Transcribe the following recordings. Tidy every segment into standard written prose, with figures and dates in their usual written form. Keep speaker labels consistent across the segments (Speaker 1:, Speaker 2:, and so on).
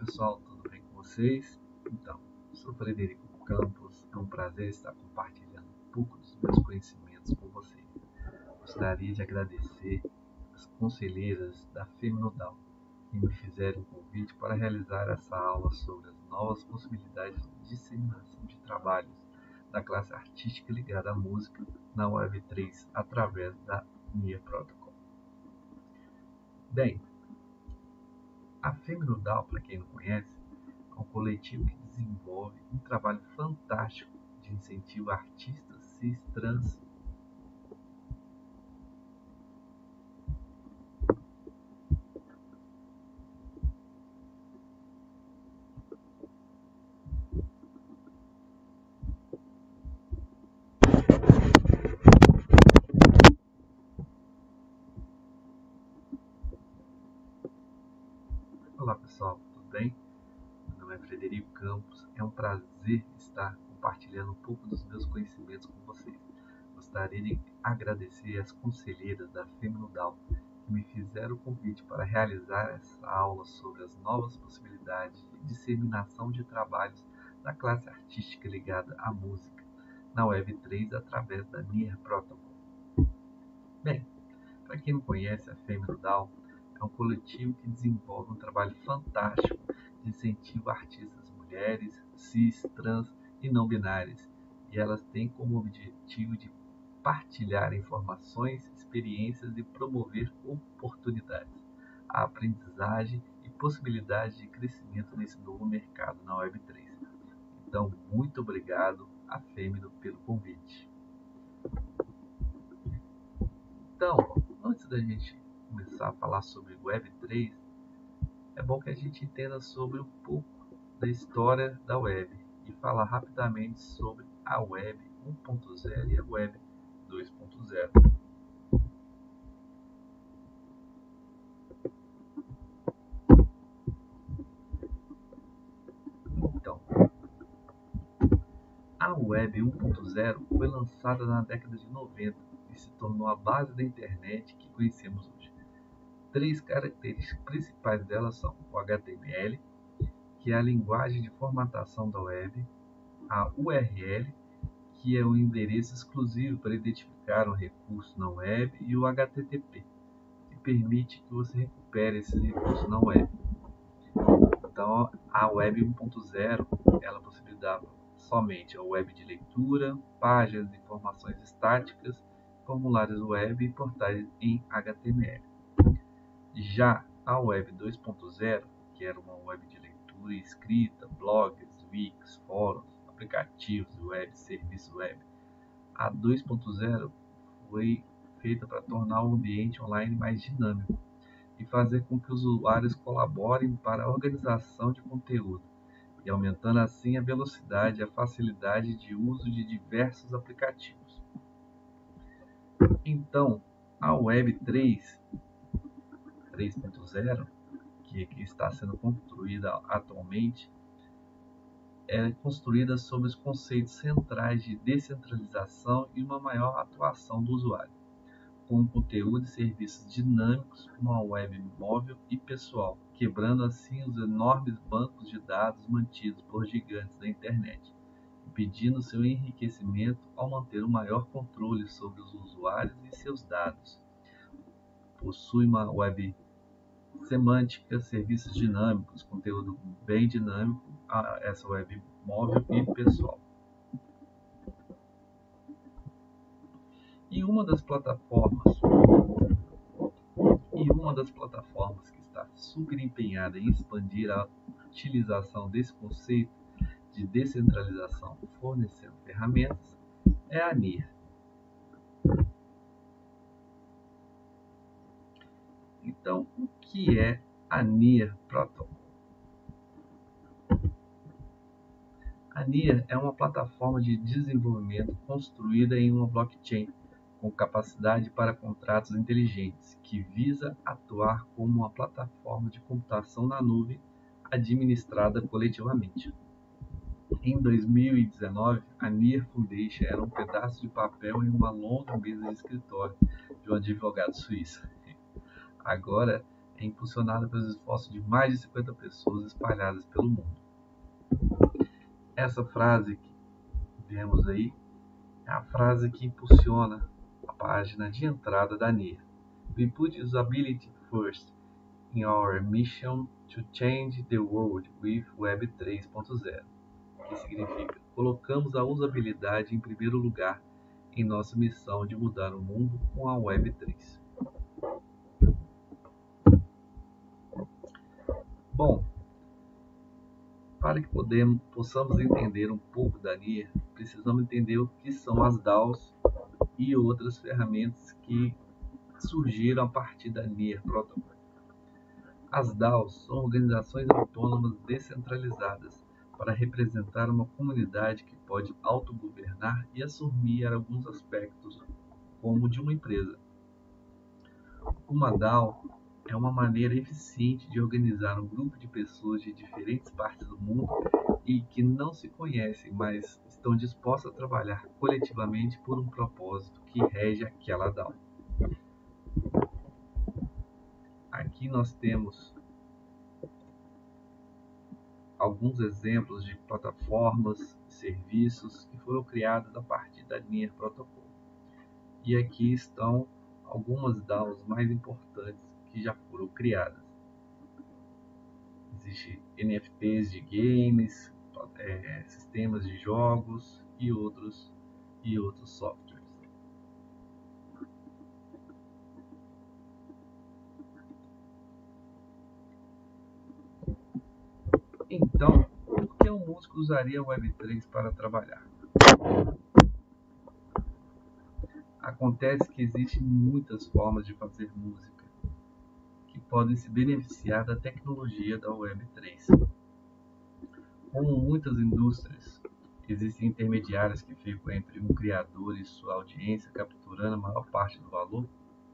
Speaker 1: pessoal, tudo bem com vocês? Então, sou Frederico Campos, é um prazer estar compartilhando um pouco dos meus conhecimentos com vocês. Gostaria de agradecer as conselheiras da Feminodal que me fizeram um convite para realizar essa aula sobre as novas possibilidades de disseminação de trabalhos da classe artística ligada à música na Web3 através da NIR Protocol. Bem, a Feminodal, para quem não conhece, é um coletivo que desenvolve um trabalho fantástico de incentivo a artistas cis, trans. Olá pessoal, tudo bem? Meu nome é Frederico Campos, é um prazer estar compartilhando um pouco dos meus conhecimentos com vocês. Gostaria de agradecer às conselheiras da Feminodal que me fizeram o convite para realizar essa aula sobre as novas possibilidades de disseminação de trabalhos da classe artística ligada à música na Web3 através da NIR Protocol. Bem, para quem não conhece, a Feminodal é um coletivo que desenvolve um trabalho fantástico de incentivo a artistas mulheres, cis, trans e não binárias, e elas têm como objetivo de partilhar informações, experiências e promover oportunidades, a aprendizagem e possibilidades de crescimento nesse novo mercado na Web3. Então, muito obrigado à Femino pelo convite. Então, antes da gente começar a falar sobre Web3, é bom que a gente entenda sobre um pouco da história da Web e falar rapidamente sobre a Web 1.0 e a Web 2.0. Então, a Web 1.0 foi lançada na década de 90 e se tornou a base da internet que conhecemos hoje. Três características principais dela são o HTML, que é a linguagem de formatação da web, a URL, que é o endereço exclusivo para identificar um recurso na web, e o HTTP, que permite que você recupere esses recursos na web. Então, a Web 1.0 ela possibilitava somente a web de leitura, páginas de informações estáticas, formulários web e portais em HTML. Já a Web 2.0, que era uma web de leitura e escrita, blogs, wikis, fóruns, aplicativos web, serviços web, a 2.0 foi feita para tornar o ambiente online mais dinâmico e fazer com que os usuários colaborem para a organização de conteúdo, e aumentando assim a velocidade e a facilidade de uso de diversos aplicativos. Então, a Web 3.0, que está sendo construída atualmente, é construída sobre os conceitos centrais de descentralização e uma maior atuação do usuário, com conteúdo e serviços dinâmicos, uma web móvel e pessoal, quebrando assim os enormes bancos de dados mantidos por gigantes da internet, impedindo seu enriquecimento ao manter um maior controle sobre os usuários e seus dados. Possui uma web semântica, serviços dinâmicos, conteúdo bem dinâmico, essa web móvel e pessoal. E uma das plataformas que está super empenhada em expandir a utilização desse conceito de descentralização, fornecendo ferramentas, é a NIR. Então, o que é a NIR Protocol? A NIR é uma plataforma de desenvolvimento construída em uma blockchain com capacidade para contratos inteligentes, que visa atuar como uma plataforma de computação na nuvem administrada coletivamente. Em 2019, a NIR Foundation era um pedaço de papel em uma longa mesa de escritório de um advogado suíço. Agora é impulsionada pelos esforços de mais de 50 pessoas espalhadas pelo mundo. Essa frase que vemos aí é a frase que impulsiona a página de entrada da NIR. We put usability first in our mission to change the world with Web 3.0, que significa colocamos a usabilidade em primeiro lugar em nossa missão de mudar o mundo com a Web 3. Bom, para que possamos entender um pouco da NIR, precisamos entender o que são as DAOs e outras ferramentas que surgiram a partir da NIR Protocol. As DAOs são organizações autônomas descentralizadas para representar uma comunidade que pode autogovernar e assumir alguns aspectos como de uma empresa. Uma DAO é uma maneira eficiente de organizar um grupo de pessoas de diferentes partes do mundo e que não se conhecem, mas estão dispostas a trabalhar coletivamente por um propósito que rege aquela DAO. Aqui nós temos alguns exemplos de plataformas e serviços que foram criados a partir da NIR Protocol. E aqui estão algumas DAOs mais importantes que já foram criadas. Existem NFTs de games, sistemas de jogos e outros softwares. Então, por que um músico usaria a Web3 para trabalhar? Acontece que existem muitas formas de fazer música que podem se beneficiar da tecnologia da Web3. Como muitas indústrias, existem intermediários que ficam entre um criador e sua audiência, capturando a maior parte do valor.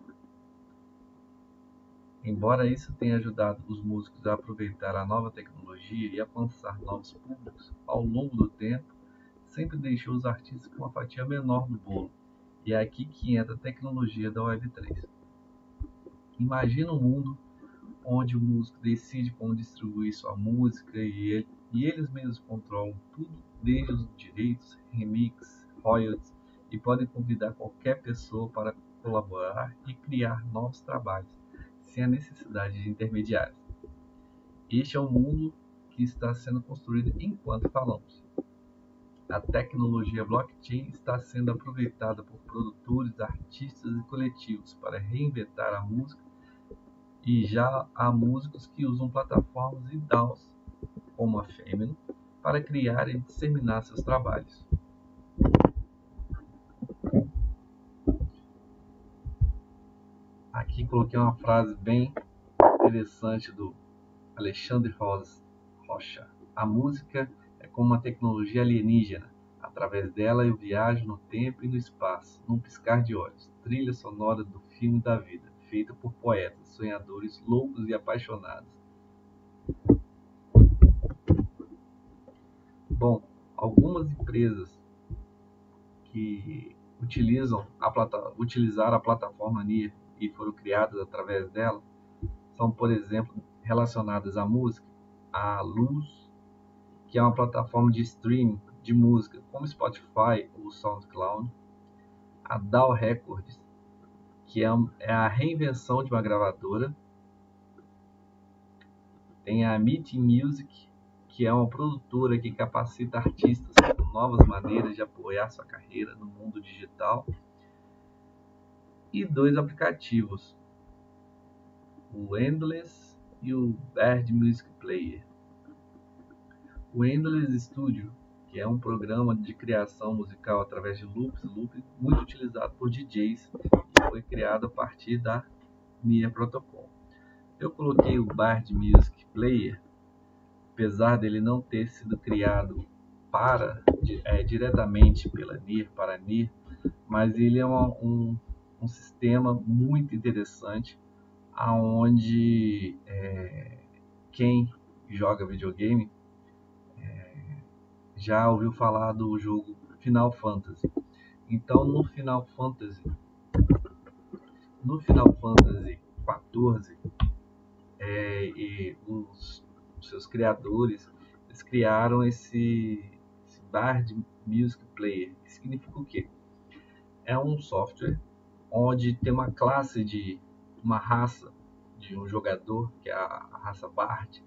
Speaker 1: Embora isso tenha ajudado os músicos a aproveitar a nova tecnologia e alcançar novos públicos, ao longo do tempo, sempre deixou os artistas com uma fatia menor do bolo. E é aqui que entra a tecnologia da Web3. Imagina um mundo onde o músico decide como distribuir sua música e eles mesmos controlam tudo, desde os direitos, remix, royalties, e podem convidar qualquer pessoa para colaborar e criar novos trabalhos, sem a necessidade de intermediários. Este é o mundo que está sendo construído enquanto falamos. A tecnologia blockchain está sendo aproveitada por produtores, artistas e coletivos para reinventar a música, e já há músicos que usam plataformas e DAOs, como a Femino, para criar e disseminar seus trabalhos. Aqui coloquei uma frase bem interessante do Alexandre Rocha. A música é como uma tecnologia alienígena. Através dela eu viajo no tempo e no espaço, num piscar de olhos. Trilha sonora do filme da vida, feita por poetas, sonhadores, loucos e apaixonados. Bom, algumas empresas que utilizaram a plataforma NIR e foram criadas através dela são, por exemplo, relacionadas à música, a Luz, que é uma plataforma de streaming de música como Spotify ou SoundCloud, a DAO Records, que é a reinvenção de uma gravadora, tem a Meeting Music, que é uma produtora que capacita artistas com novas maneiras de apoiar sua carreira no mundo digital, e dois aplicativos, o Endless e o Bird Music Player. O Endless Studio, que é um programa de criação musical através de loops, muito utilizado por DJs, e foi criado a partir da NIR Protocol. Eu coloquei o Bird Music Player, apesar dele não ter sido criado diretamente pela NIR, para a NIR, mas ele é um sistema muito interessante, onde quem joga videogame já ouviu falar do jogo Final Fantasy. Então, no Final Fantasy XIV, e os seus criadores, eles criaram esse Bard Music Player, que significa o quê? É um software onde tem uma classe de uma raça de um jogador, que é a raça Bard,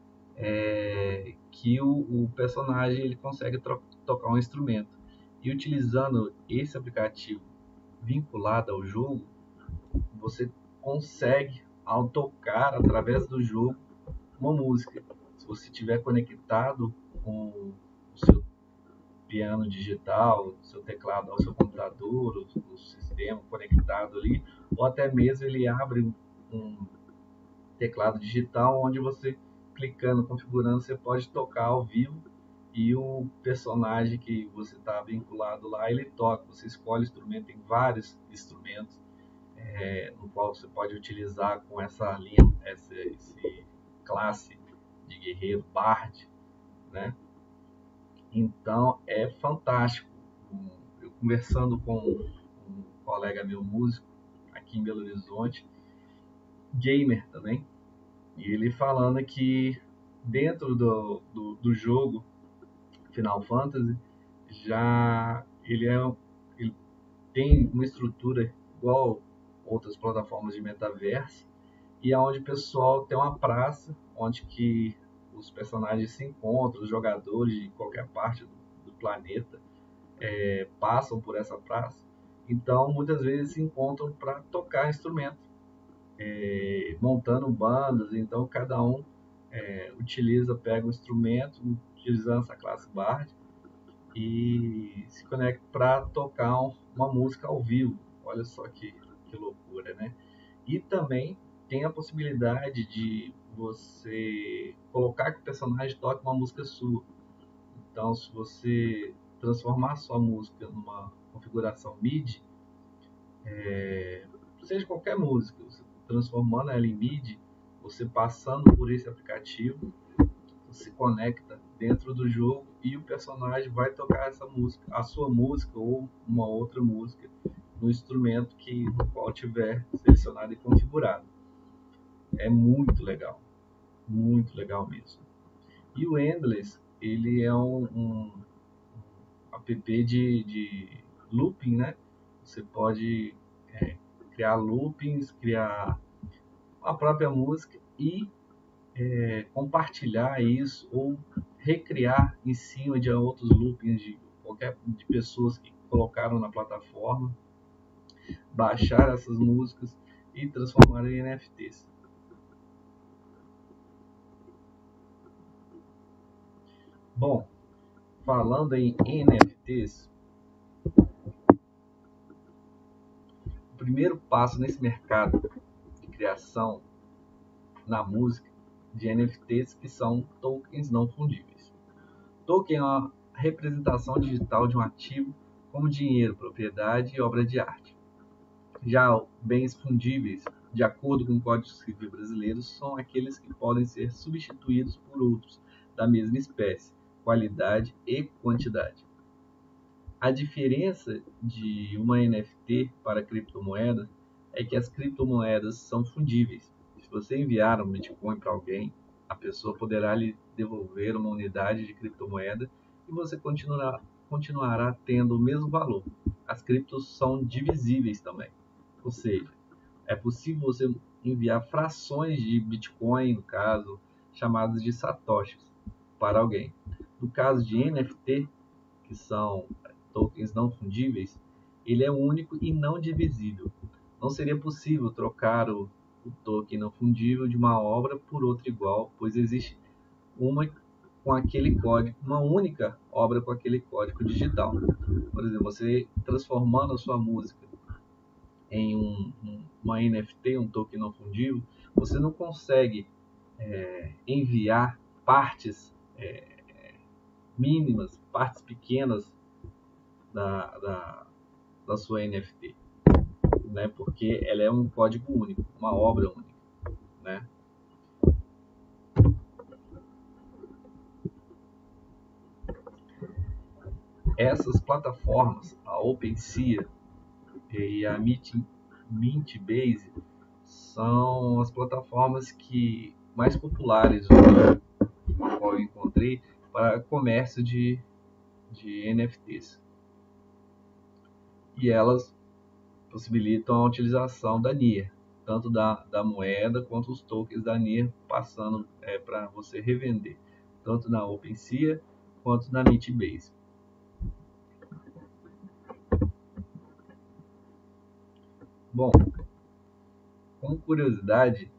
Speaker 1: que o personagem ele consegue tocar um instrumento. E utilizando esse aplicativo vinculado ao jogo, você consegue, ao tocar através do jogo, uma música. Se você estiver conectado com o seu piano digital, o seu teclado ao seu computador, o sistema conectado ali, ou até mesmo ele abre um teclado digital onde você, clicando, configurando, você pode tocar ao vivo e o personagem que você está vinculado lá, ele toca. Você escolhe o instrumento, tem vários instrumentos no qual você pode utilizar com essa linha, esse classe de guerreiro Bard, né? Então é fantástico. Eu conversando com um colega meu músico aqui em Belo Horizonte, gamer também, e ele falando que dentro do jogo Final Fantasy já ele tem uma estrutura igual outras plataformas de metaverso, e aonde o pessoal tem uma praça onde que os personagens se encontram, os jogadores de qualquer parte do planeta passam por essa praça. Então, muitas vezes se encontram para tocar instrumento, montando bandas. Então, cada um pega um instrumento, utilizando essa classe Bard, e se conecta para tocar uma música ao vivo. Olha só que loucura, né? E também tem a possibilidade de você colocar que o personagem toque uma música sua. Então, se você transformar a sua música numa configuração MIDI, seja qualquer música, você transformando ela em MIDI, você passando por esse aplicativo, se conecta dentro do jogo e o personagem vai tocar essa música, a sua música ou uma outra música no instrumento no qual tiver selecionado e configurado. É muito legal mesmo. E o Endless, ele é um app de looping, né? Você pode criar loopings, criar a própria música e compartilhar isso ou recriar em cima de outros loopings de pessoas que colocaram na plataforma, baixar essas músicas e transformar em NFTs. Bom, falando em NFTs, o primeiro passo nesse mercado de criação na música de NFTs, que são tokens não fundíveis. Token é uma representação digital de um ativo como dinheiro, propriedade e obra de arte. Já bens fundíveis, de acordo com o Código Civil brasileiro, são aqueles que podem ser substituídos por outros da mesma espécie, qualidade e quantidade. A diferença de uma NFT para criptomoeda é que as criptomoedas são fundíveis. Se você enviar um Bitcoin para alguém, a pessoa poderá lhe devolver uma unidade de criptomoeda e você continuará tendo o mesmo valor. As criptos são divisíveis também, ou seja, é possível você enviar frações de Bitcoin, no caso, chamadas de satoshis, para alguém. No caso de NFT, que são tokens não fundíveis, ele é único e não divisível. Não seria possível trocar o token não fundível de uma obra por outra igual, pois existe uma com aquele código, uma única obra com aquele código digital. Por exemplo, você transformando a sua música em uma NFT, um token não fundível, você não consegue enviar partes mínimas, partes pequenas da sua NFT, né? Porque ela é um código único, uma obra única, né? Essas plataformas, a OpenSea e a Mintbase, são as plataformas que mais populares hoje, qual eu encontrei para comércio de NFTs. E elas possibilitam a utilização da NIR, tanto da moeda quanto os tokens da NIR, passando para você revender, tanto na OpenSea quanto na Meatbase. Bom, como curiosidade,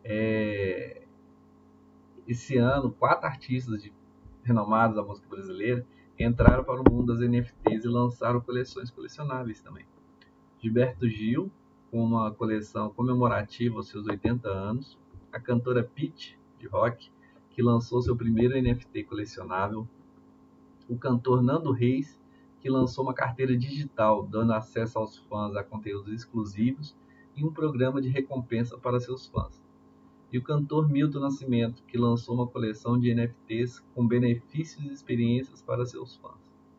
Speaker 1: esse ano, 4 artistas renomados da música brasileira entraram para o mundo das NFTs e lançaram coleções colecionáveis também. Gilberto Gil, com uma coleção comemorativa aos seus 80 anos. A cantora Pitty, de rock, que lançou seu primeiro NFT colecionável. O cantor Nando Reis, que lançou uma carteira digital, dando acesso aos fãs a conteúdos exclusivos e um programa de recompensa para seus fãs. E o cantor Milton Nascimento, que lançou uma coleção de NFTs com benefícios e experiências para seus fãs.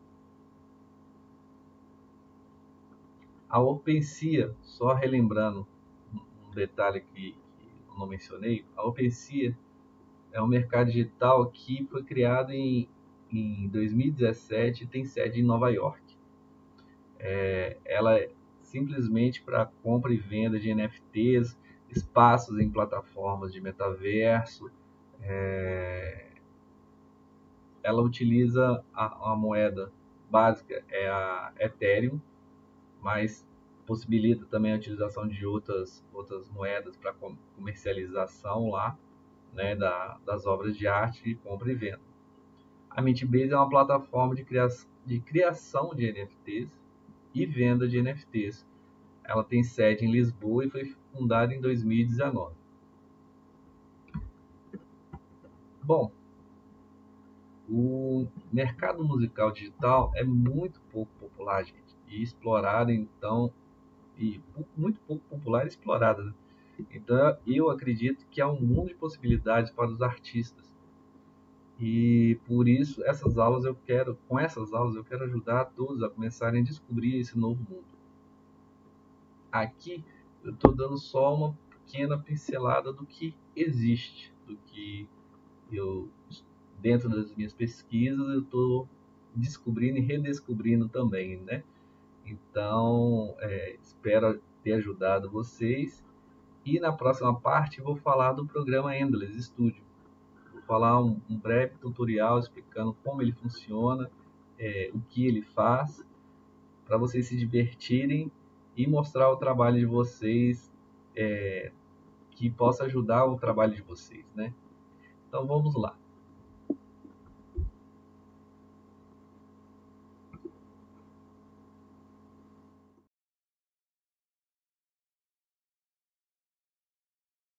Speaker 1: A OpenSea, só relembrando um detalhe que eu não mencionei, a OpenSea é um mercado digital que foi criado em 2017 e tem sede em Nova York. Ela é simplesmente para compra e venda de NFTs, espaços em plataformas de metaverso. Ela utiliza a moeda básica, é a Ethereum, mas possibilita também a utilização de outras moedas para comercialização lá, né, das obras de arte de compra e venda. A Meatbase é uma plataforma de criação de NFTs e venda de NFTs. Ela tem sede em Lisboa e foi fundada em 2019. Bom, o mercado musical digital é muito pouco popular, gente, e explorado, então, muito pouco popular e explorado, né? Então, eu acredito que há um mundo de possibilidades para os artistas. E por isso, com essas aulas eu quero ajudar a todos a começarem a descobrir esse novo mundo. Aqui eu estou dando só uma pequena pincelada do que existe, do que eu, dentro das minhas pesquisas, eu estou descobrindo e redescobrindo também, né? Então, espero ter ajudado vocês. E na próxima parte eu vou falar do programa Endless Studio. Vou falar um breve tutorial explicando como ele funciona, o que ele faz, para vocês se divertirem e mostrar o trabalho de vocês, que possa ajudar o trabalho de vocês, né? Então vamos lá.